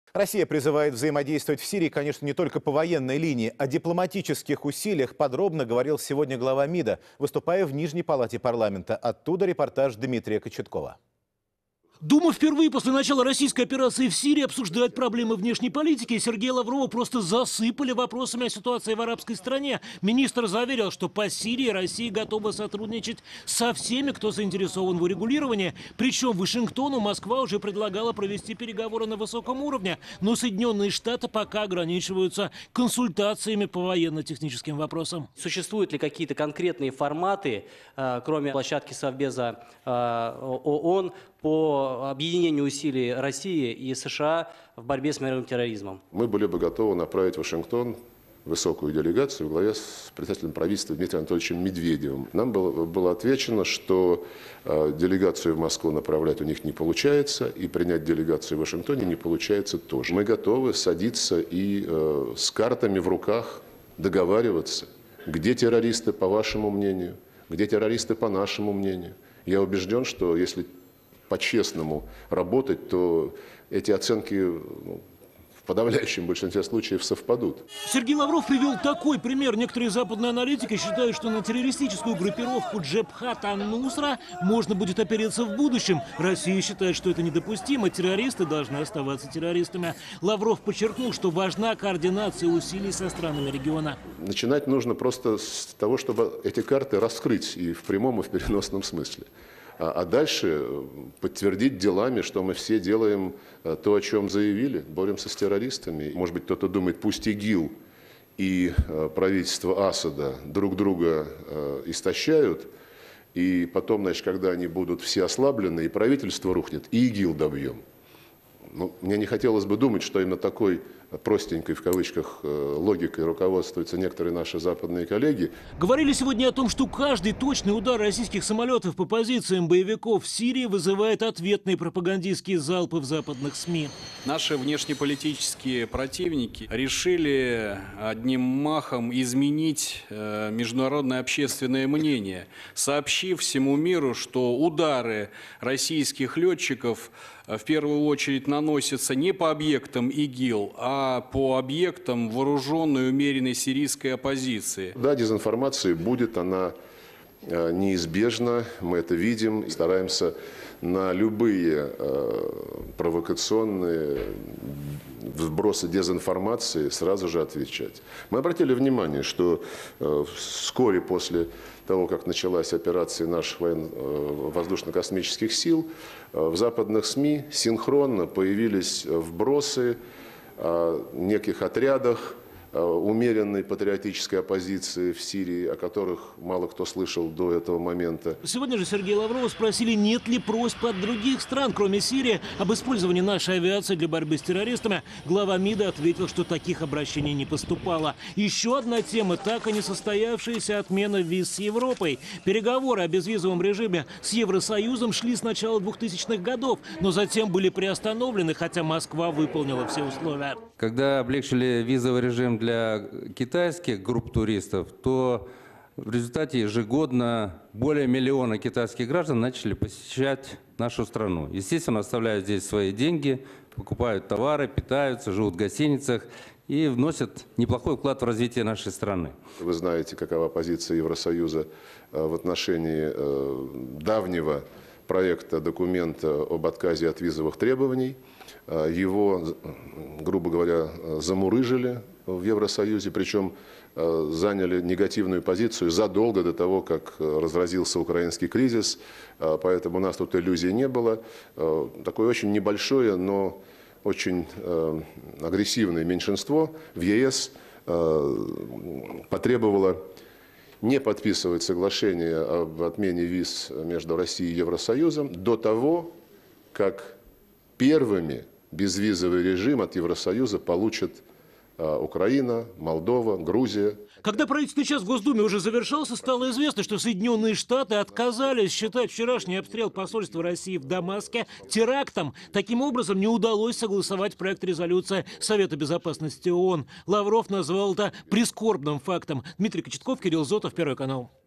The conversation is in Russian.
Россия призывает взаимодействовать в Сирии, конечно, не только по военной линии. О дипломатических усилиях подробно говорил сегодня глава МИДа, выступая в Нижней палате парламента. Оттуда репортаж Дмитрия Кочеткова. Дума впервые после начала российской операции в Сирии обсуждает проблемы внешней политики. Сергея Лаврова просто засыпали вопросами о ситуации в арабской стране. Министр заверил, что по Сирии Россия готова сотрудничать со всеми, кто заинтересован в урегулировании. Причем Вашингтону Москва уже предлагала провести переговоры на высоком уровне. Но Соединенные Штаты пока ограничиваются консультациями по военно-техническим вопросам. Существуют ли какие-то конкретные форматы, кроме площадки Совбеза ООН, по объединению усилий России и США в борьбе с мировым терроризмом? Мы были бы готовы направить в Вашингтон высокую делегацию во главе с председателем правительства Дмитрием Анатольевичем Медведевым. Нам было отвечено, что делегацию в Москву направлять у них не получается, и принять делегацию в Вашингтоне не получается тоже. Мы готовы садиться и с картами в руках договариваться, где террористы по вашему мнению, где террористы по нашему мнению. Я убежден, что если по-честному работать, то эти оценки в подавляющем большинстве случаев совпадут. Сергей Лавров привел такой пример. Некоторые западные аналитики считают, что на террористическую группировку Джебхат ан-Нусра можно будет опереться в будущем. Россия считает, что это недопустимо. Террористы должны оставаться террористами. Лавров подчеркнул, что важна координация усилий со странами региона. Начинать нужно просто с того, чтобы эти карты раскрыть и в прямом, и в переносном смысле. А дальше подтвердить делами, что мы все делаем то, о чем заявили, боремся с террористами. Может быть, кто-то думает, пусть ИГИЛ и правительство Асада друг друга истощают, и потом, значит, когда они будут все ослаблены, и правительство рухнет, и ИГИЛ добьем. Ну, мне не хотелось бы думать, что именно такой простенькой, в кавычках, логикой руководствуются некоторые наши западные коллеги. Говорили сегодня о том, что каждый точный удар российских самолетов по позициям боевиков в Сирии вызывает ответные пропагандистские залпы в западных СМИ. Наши внешнеполитические противники решили одним махом изменить международное общественное мнение, сообщив всему миру, что удары российских летчиков в первую очередь наносятся не по объектам ИГИЛ, а по объектам вооруженной умеренной сирийской оппозиции. Да, дезинформация будет, она неизбежна, мы это видим, стараемся на любые провокационные вбросы дезинформации сразу же отвечать. Мы обратили внимание, что вскоре после того, как началась операция наших воздушно-космических сил, в западных СМИ синхронно появились вбросы о неких отрядах умеренной патриотической оппозиции в Сирии, о которых мало кто слышал до этого момента. Сегодня же Сергея Лаврова спросили, нет ли просьб от других стран, кроме Сирии, об использовании нашей авиации для борьбы с террористами. Глава МИДа ответил, что таких обращений не поступало. Еще одна тема – так и не состоявшаяся отмена виз с Европой. Переговоры о безвизовом режиме с Евросоюзом шли с начала 2000-х годов, но затем были приостановлены, хотя Москва выполнила все условия. Когда облегчили визовый режим для китайских групп туристов, то в результате ежегодно более миллиона китайских граждан начали посещать нашу страну. Естественно, оставляют здесь свои деньги, покупают товары, питаются, живут в гостиницах и вносят неплохой вклад в развитие нашей страны. Вы знаете, какова позиция Евросоюза в отношении давнего проекта документа об отказе от визовых требований. Его, грубо говоря, замурыжили в Евросоюзе, причем заняли негативную позицию задолго до того, как разразился украинский кризис, поэтому у нас тут иллюзий не было. Такое очень небольшое, но очень агрессивное меньшинство в ЕС потребовало не подписывать соглашение об отмене виз между Россией и Евросоюзом до того, как первыми безвизовый режим от Евросоюза получат Украина, Молдова, Грузия. Когда правительственный час в Госдуме уже завершался, стало известно, что Соединенные Штаты отказались считать вчерашний обстрел посольства России в Дамаске терактом. Таким образом, не удалось согласовать проект резолюции Совета Безопасности ООН. Лавров назвал это прискорбным фактом. Дмитрий Кочетков, Кирилл Зотов, Первый канал.